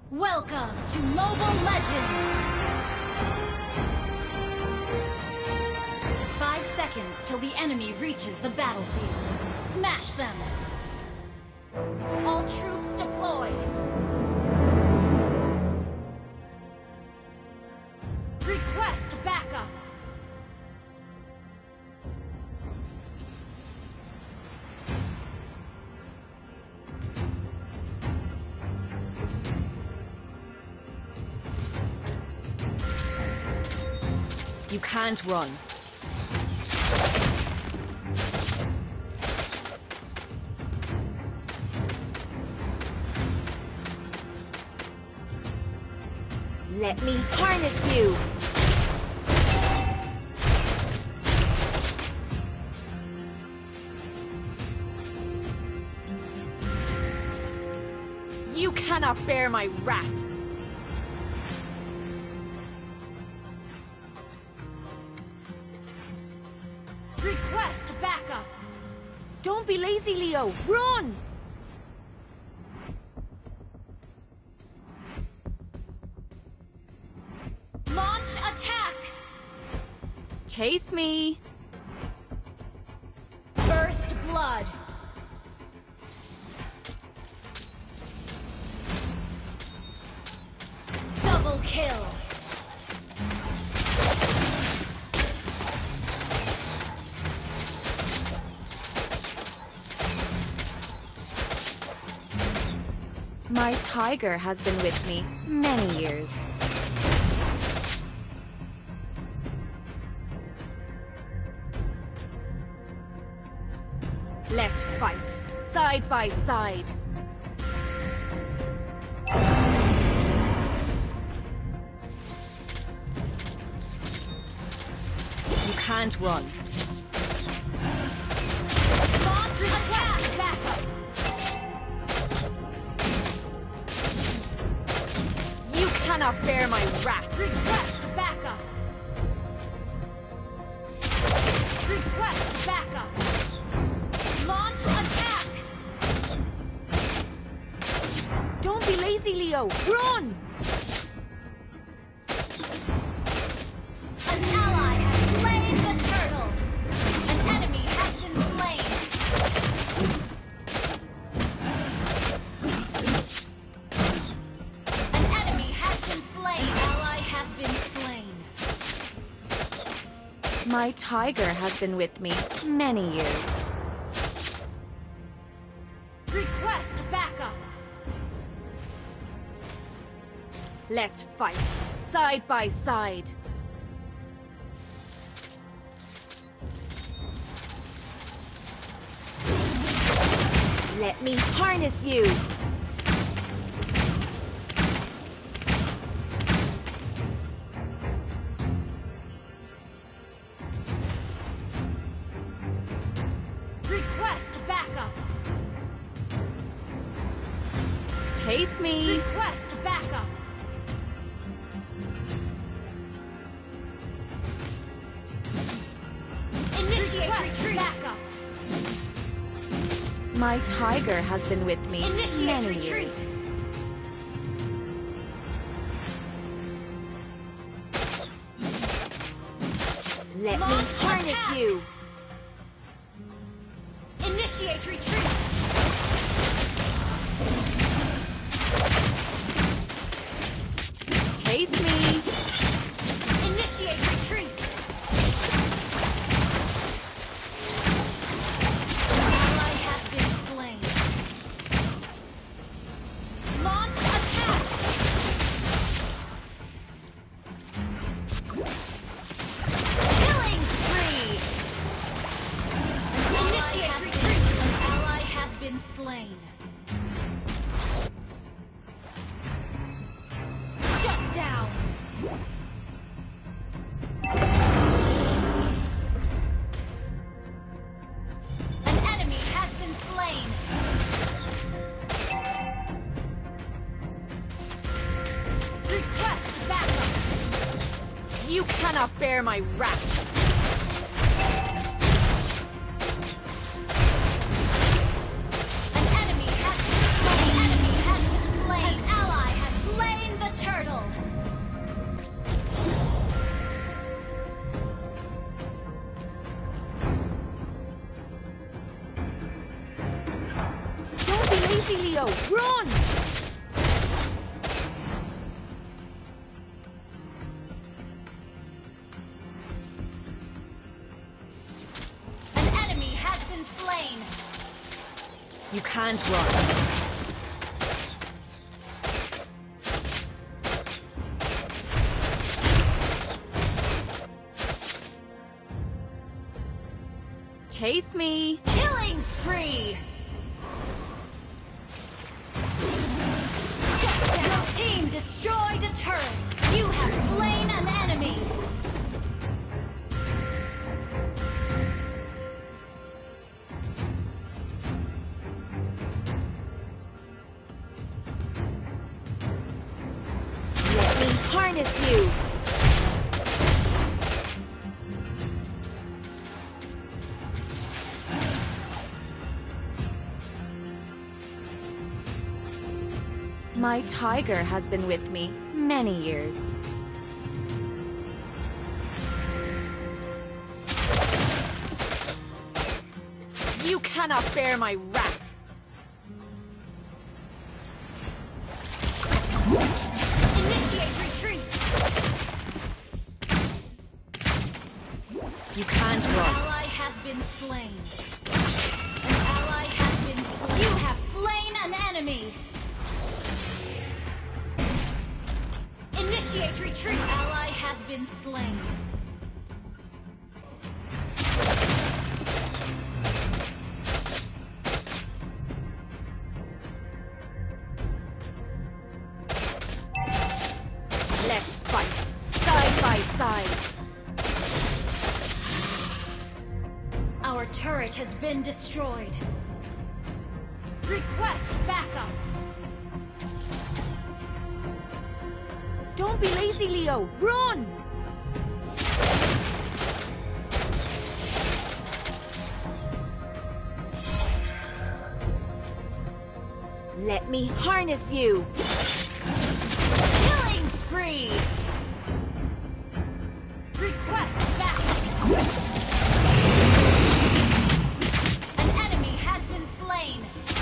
Welcome to Mobile Legends! 5 seconds till the enemy reaches the battlefield. Smash them! All troops deployed! Request backup! You can't run. Let me harness you! You cannot bear my wrath! Request backup! Don't be lazy, Leo! Run! Launch attack! Chase me! First blood! Double kill! My tiger has been with me many years. Let's fight, side by side. You can't run. Launch attack! Backup! You cannot bear my wrath. Request backup! Request backup! Launch attack! Don't be lazy, Leo. Run! An ally has slain the turtle! An enemy has been slain! An enemy has been slain! Ally has been slain! My tiger has been with me many years. Request backup! Let's fight, side by side. Let me harness you. Request backup! Chase me. Request backup! Initiate retreat! Backup! My tiger has been with me Initiate many retreat! years. Let Launch me harness attack! you. Initiate retreat! Chase me. Initiate retreat! Ally has been slain. Launch attack! Killing spree! Initiate retreat! An ally has been slain. Shut down! An enemy has been slain. Request backup. You cannot bear my wrath. An enemy has been slain. An enemy has been slain. An ally has slain. lazy, Leo! Run! An enemy has been slain. You can't run. Chase me! Killing spree! Your team destroyed a turret! You have slain an enemy! Let me harness you! My tiger has been with me many years. You cannot bear my wrath! Initiate retreat! You can't An run. ally has been slain. An ally has been slain. You have slain an enemy! Initiate retreat! Ally has been slain. Let's fight, side by side. Our turret has been destroyed. Request backup! Don't be lazy, Leo! Run! Let me harness you! Killing spree! Request backup! An enemy has been slain!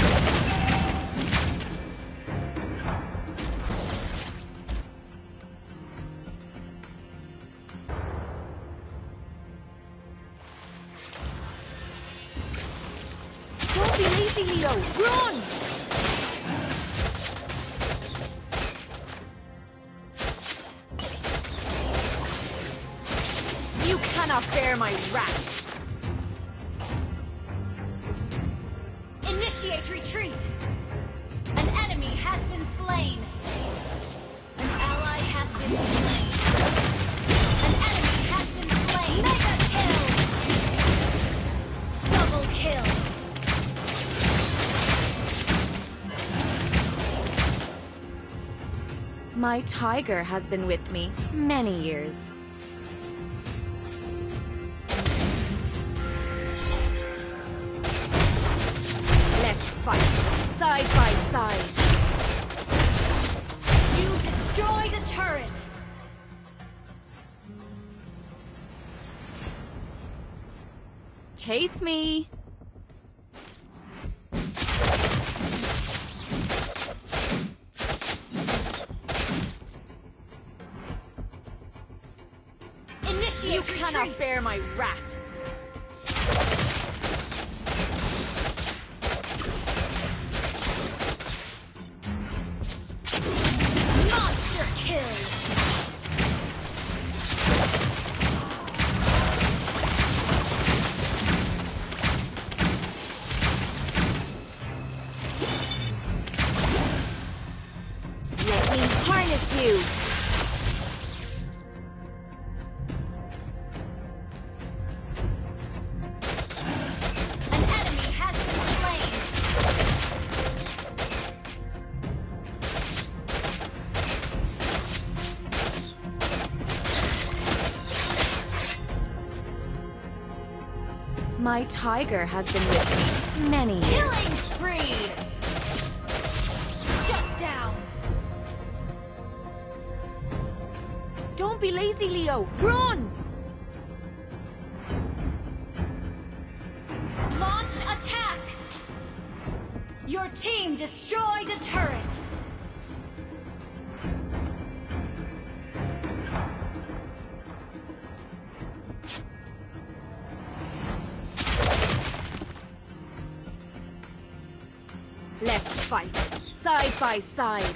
Don't be lazy, Leo! Run! You cannot bear my wrath! Initiate retreat! An enemy has been slain! An ally has been slain! An enemy has been slain! Mega kill! Double kill! My tiger has been with me many years. Let's fight, side by side. You destroyed a turret! Chase me! Initiate You retreat! cannot bear my wrath! Monster kill! Let me harness you! An enemy has been slain! My tiger has been with me many years. Killing spree! Shut down! Don't be lazy, Leo! Run! Launch attack! Your team destroyed a turret. Let's fight, side by side.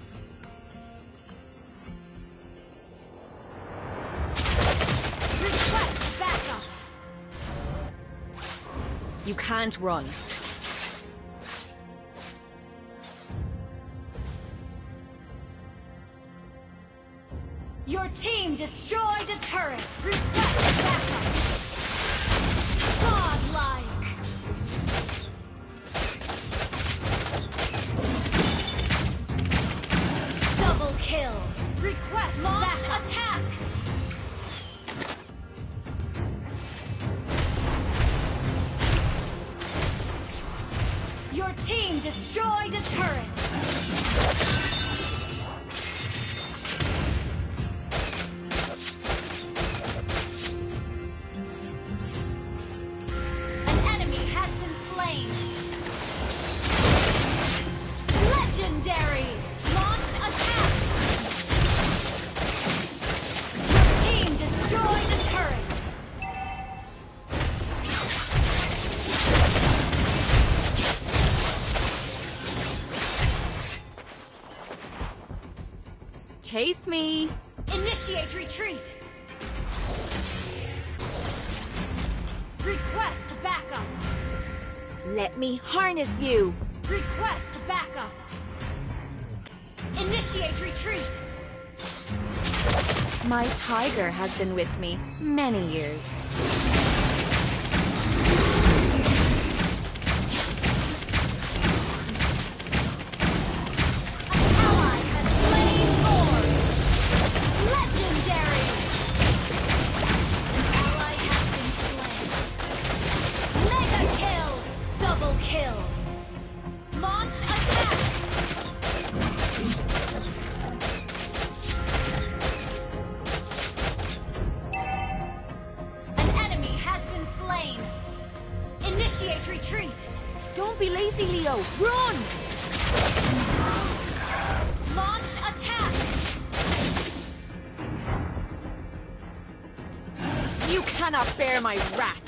Request backup. You can't run. Your team destroyed a turret. Request backup. Godlike. Double kill. Request launch attack. Your team destroyed a turret. Legendary! Launch attack! Your team destroyed a turret! Chase me! Initiate retreat! Request backup! Let me harness you! Request backup! Initiate retreat! My tiger has been with me many years. An ally has slain Lord! Legendary! An ally has been slain. Mega kill! Double kill! Launch attack! An enemy has been slain. Initiate retreat. Don't be lazy, Leo! Run! Launch attack. You cannot bear my wrath!